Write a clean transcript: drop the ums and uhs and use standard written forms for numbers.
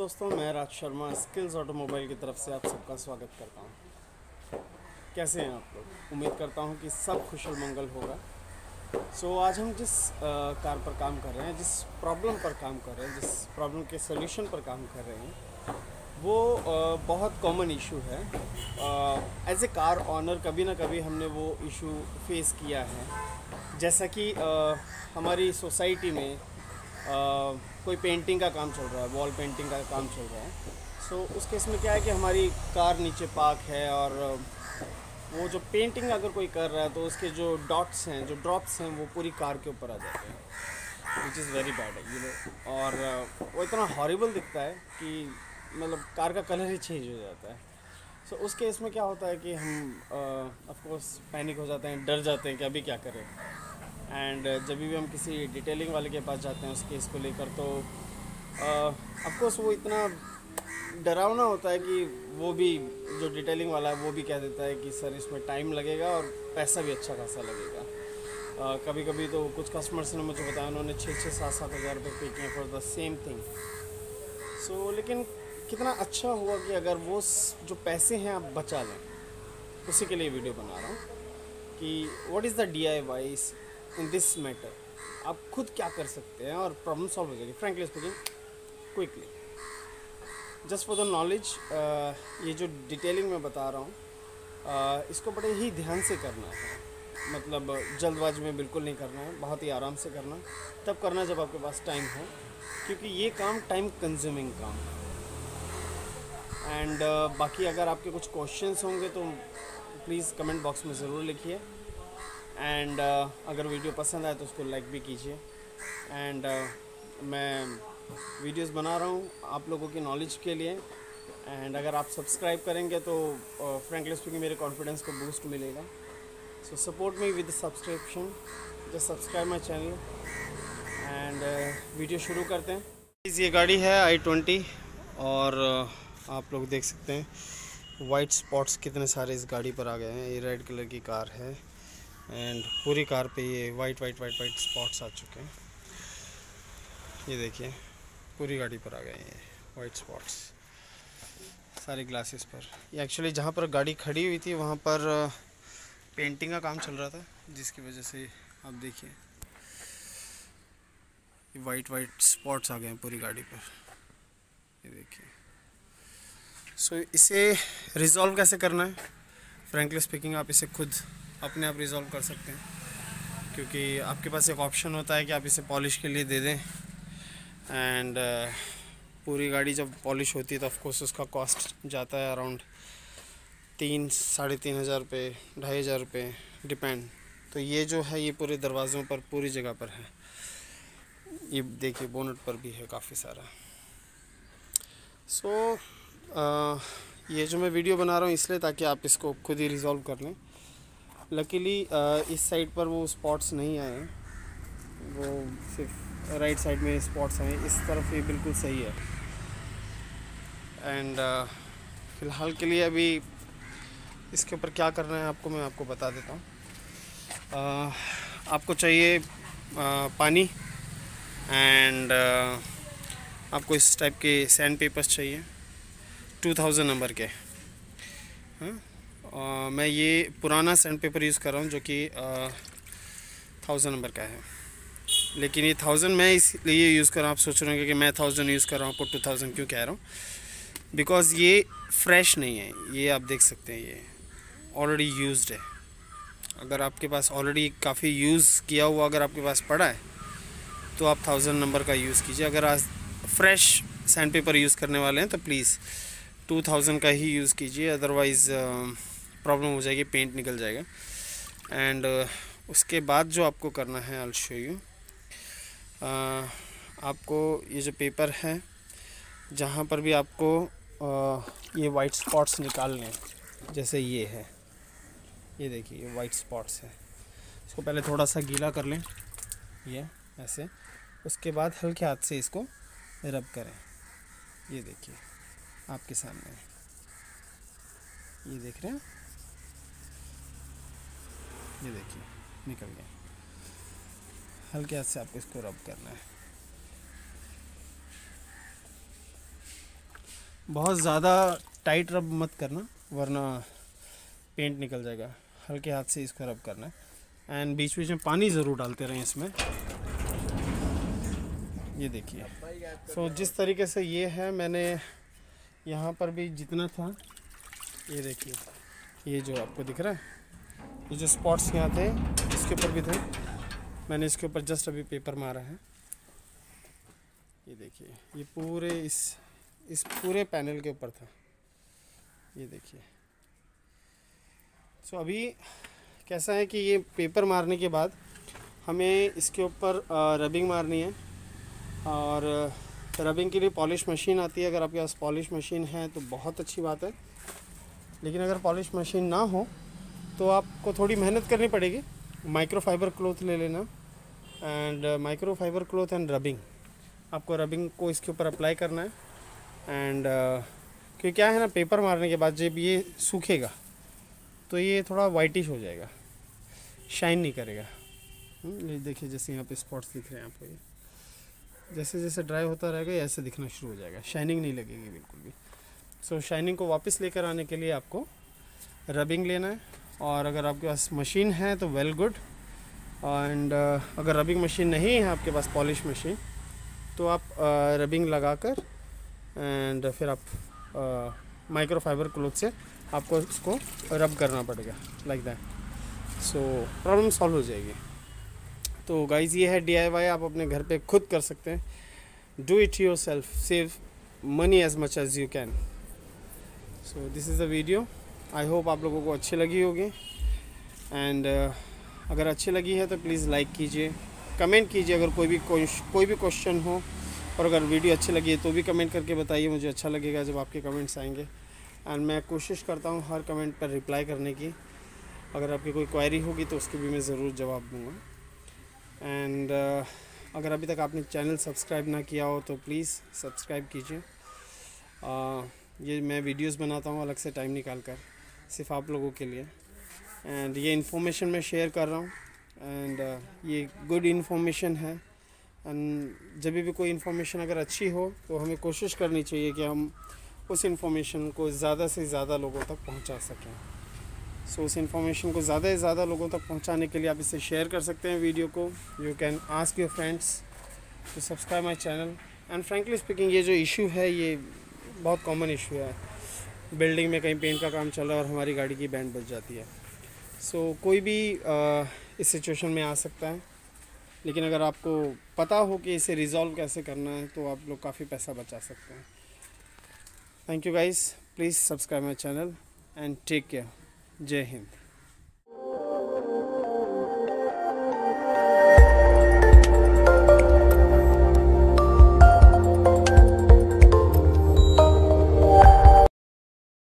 दोस्तों, मैं Raj Sharma skills automobile की तरफ से आप सबका स्वागत करता हूं। कैसे हैं आप लोग? उम्मीद करता हूं कि सब कुशल मंगल होगा। आज हम जिस कार पर काम कर रहे हैं, जिस प्रॉब्लम पर काम कर रहे हैं, जिस प्रॉब्लम के सोल्यूशन पर काम कर रहे हैं, वो बहुत कॉमन इशू है। एज ए कार ऑनर कभी ना कभी हमने वो इशू फेस किया है। जैसा कि हमारी सोसाइटी में कोई पेंटिंग का काम चल रहा है, वॉल पेंटिंग का काम चल रहा है। उस केस में क्या है कि हमारी कार नीचे पार्क है और वो जो पेंटिंग अगर कोई कर रहा है तो उसके जो डॉट्स हैं, जो ड्रॉप्स हैं, वो पूरी कार के ऊपर आ जाते हैं, विच इज़ वेरी बैड है। और वो इतना हॉरिबल दिखता है कि मतलब कार का कलर ही चेंज हो जाता है। उस केस में क्या होता है कि हम ऑफ कोर्स पैनिक हो जाते हैं, डर जाते हैं कि अभी क्या करें। एंड जब भी हम किसी डिटेलिंग वाले के पास जाते हैं उस केस को लेकर, तो ऑफ कोर्स वो इतना डरावना होता है कि वो भी, जो डिटेलिंग वाला है, वो भी कह देता है कि सर इसमें टाइम लगेगा और पैसा भी अच्छा खासा लगेगा। कभी कभी तो कुछ कस्टमर्स ने मुझे बताया उन्होंने 6-7 हज़ार रुपये पे किए फॉर द सेम थिंग। लेकिन कितना अच्छा हुआ कि अगर वो जो पैसे हैं आप बचा लें, उसी के लिए वीडियो बना रहा हूँ कि what is the DIYs in this matter. आप खुद क्या कर सकते हैं और प्रॉब्लम सॉल्व हो जाएगी, frankly speaking, quickly. Just for the knowledge, ये जो डिटेलिंग मैं बता रहा हूँ, इसको बड़े ही ध्यान से करना है। मतलब जल्दबाजी में बिल्कुल नहीं करना है, बहुत ही आराम से करना। तब करना जब आपके पास टाइम हो, क्योंकि ये काम टाइम कंज्यूमिंग काम है। एंड बाकी अगर आपके कुछ क्वेश्चंस होंगे तो प्लीज़ कमेंट बॉक्स में ज़रूर लिखिए। एंड अगर वीडियो पसंद आए तो उसको लाइक भी कीजिए। एंड मैं वीडियोस बना रहा हूँ आप लोगों की नॉलेज के लिए। एंड अगर आप सब्सक्राइब करेंगे तो फ्रेंकली स्पीकिंग मेरे कॉन्फिडेंस को बूस्ट मिलेगा। Support me with subscription, just subscribe my channel. And video शुरू करते हैं। ये गाड़ी है i20 और आप लोग देख सकते हैं वाइट स्पॉट्स कितने सारे इस गाड़ी पर आ गए हैं। ये रेड कलर की कार है एंड पूरी कार पे ये वाइट स्पॉट्स आ चुके हैं। ये देखिए पूरी गाड़ी पर आ गए हैं ये वाइट स्पॉट्स सारे ग्लासेस पर। ये एक्चुअली जहाँ पर गाड़ी खड़ी हुई थी वहाँ पर पेंटिंग का काम चल रहा था, जिसकी वजह से आप देखिए ये वाइट स्पॉट्स आ गए हैं पूरी गाड़ी पर। ये देखिए। इसे रिज़ॉल्व कैसे करना है? फ्रेंकली स्पीकिंग आप इसे खुद अपने आप रिज़ॉल्व कर सकते हैं, क्योंकि आपके पास एक ऑप्शन होता है कि आप इसे पॉलिश के लिए दे दें। एंड पूरी गाड़ी जब पॉलिश होती है तो ऑफकोर्स उसका कॉस्ट जाता है अराउंड 3-3.5 हज़ार रुपये, 2,500 रुपये, डिपेंड। तो ये जो है ये पूरे दरवाज़ों पर, पूरी जगह पर है। ये देखिए बोनट पर भी है काफ़ी सारा। ये जो मैं वीडियो बना रहा हूँ इसलिए ताकि आप इसको खुद ही रिज़ॉल्व कर लें। लकीली इस साइड पर वो स्पॉट्स नहीं आए हैं, वो सिर्फ राइट साइड में स्पॉट्स आए। इस तरफ ये बिल्कुल सही है। एंड फ़िलहाल के लिए अभी इसके ऊपर क्या करना है मैं आपको बता देता हूँ। आपको चाहिए पानी एंड आपको इस टाइप के सैंड पेपर्स चाहिए 2000 नंबर के। मैं ये पुराना सैंड पेपर यूज़ कर रहा हूँ जो कि 1000 नंबर का है, लेकिन ये 1000 मैं इसलिए यूज़ कर रहा हूँ। आप सोच रहे होंगे कि मैं 1000 यूज़ कर रहा हूँ, आपको 2000 क्यों कह रहा हूँ? बिकॉज़ ये फ्रेश नहीं है। ये आप देख सकते हैं ये ऑलरेडी यूज्ड है। अगर आपके पास ऑलरेडी काफ़ी यूज़ किया हुआ अगर आपके पास पड़ा है तो आप 1000 नंबर का यूज़ कीजिए। अगर आज फ्रेश सैंड पेपर यूज़ करने वाले हैं तो प्लीज़ 2000 का ही यूज़ कीजिए, अदरवाइज़ प्रॉब्लम हो जाएगी, पेंट निकल जाएगा। एंड उसके बाद जो आपको करना है आई विल शो यू। आपको ये जो पेपर है जहाँ पर भी आपको ये वाइट स्पॉट्स निकालने हैं, जैसे ये है, ये देखिए ये वाइट स्पॉट्स है। इसको पहले थोड़ा सा गीला कर लें, ये ऐसे। उसके बाद हल्के हाथ से इसको रब करें। ये देखिए आपके सामने, ये देख रहे हैं, ये देखिए निकल गया। हल्के हाथ से आपको इसको रब करना है। बहुत ज़्यादा टाइट रब मत करना वरना पेंट निकल जाएगा। हल्के हाथ से इसको रब करना है एंड बीच बीच में पानी ज़रूर डालते रहें इसमें। ये देखिए। सो जिस तरीके से ये है, मैंने यहाँ पर भी जितना था, ये देखिए, ये जो आपको दिख रहा है, ये जो स्पॉट्स यहाँ थे इसके ऊपर भी थे, मैंने इसके ऊपर जस्ट अभी पेपर मारा है। ये देखिए, ये पूरे इस पूरे पैनल के ऊपर था, ये देखिए। सो अभी कैसा है कि ये पेपर मारने के बाद हमें इसके ऊपर रबिंग मारनी है, और रबिंग के लिए पॉलिश मशीन आती है। अगर आपके पास पॉलिश मशीन है तो बहुत अच्छी बात है, लेकिन अगर पॉलिश मशीन ना हो तो आपको थोड़ी मेहनत करनी पड़ेगी। माइक्रोफाइबर क्लॉथ ले लेना and microfibre cloth and rubbing, आपको रबिंग को इसके ऊपर अप्लाई करना है। एंड क्योंकि क्या है ना, पेपर मारने के बाद जब ये सूखेगा तो ये थोड़ा वाइटिश हो जाएगा, शाइन नहीं करेगा। ये देखिए, जैसे यहाँ पे स्पॉट्स दिख रहे हैं आपको, ये जैसे जैसे ड्राई होता रहेगा ऐसे दिखना शुरू हो जाएगा, शाइनिंग नहीं लगेगी बिल्कुल भी। सो शाइनिंग को वापस लेकर आने के लिए आपको रबिंग लेना है, और अगर आपके पास मशीन है तो वेल गुड। एंड अगर रबिंग मशीन नहीं है आपके पास, पॉलिश मशीन, तो आप रबिंग लगाकर एंड फिर आप माइक्रोफाइबर क्लॉथ से आपको इसको रब करना पड़ेगा, like that. So problem solve हो जाएगी। तो गाइज़, ये है DIY, आप अपने घर पे खुद कर सकते हैं। Do it yourself, save money as much as you can. So this is the video. I hope आप लोगों को अच्छी लगी होगी। एंड अगर अच्छी लगी है तो प्लीज़ लाइक कीजिए, कमेंट कीजिए अगर कोई भी क्वेश्चन हो, और अगर वीडियो अच्छी लगी है तो भी कमेंट करके बताइए, मुझे अच्छा लगेगा जब आपके कमेंट्स आएंगे। एंड मैं कोशिश करता हूँ हर कमेंट पर रिप्लाई करने की। अगर आपकी कोई क्वेरी होगी तो उसकी भी मैं ज़रूर जवाब दूँगा। एंड अगर अभी तक आपने चैनल सब्सक्राइब ना किया हो तो प्लीज़ सब्सक्राइब कीजिए। ये मैं वीडियोस बनाता हूँ अलग से टाइम निकाल कर, सिर्फ आप लोगों के लिए। एंड ये इन्फॉर्मेशन मैं शेयर कर रहा हूँ, एंड ये गुड इन्फॉर्मेशन है। एंड जब भी कोई इन्फॉर्मेशन अगर अच्छी हो तो हमें कोशिश करनी चाहिए कि हम उस इन्फॉर्मेशन को ज़्यादा से ज़्यादा लोगों तक पहुँचा सकें। सो उस इन्फॉर्मेशन को ज़्यादा से ज़्यादा लोगों तक पहुंचाने के लिए आप इसे शेयर कर सकते हैं वीडियो को। You can ask your friends to subscribe my channel. And frankly speaking, ये जो इशू है ये बहुत कॉमन इशू है। बिल्डिंग में कहीं पेंट का काम चल रहा है और हमारी गाड़ी की बैंड बज जाती है। सो कोई भी इस सिचुएशन में आ सकता है, लेकिन अगर आपको पता हो कि इसे रिज़ॉल्व कैसे करना है तो आप लोग काफ़ी पैसा बचा सकते हैं। Thank you guys, please subscribe my channel and take care. जय हिंद।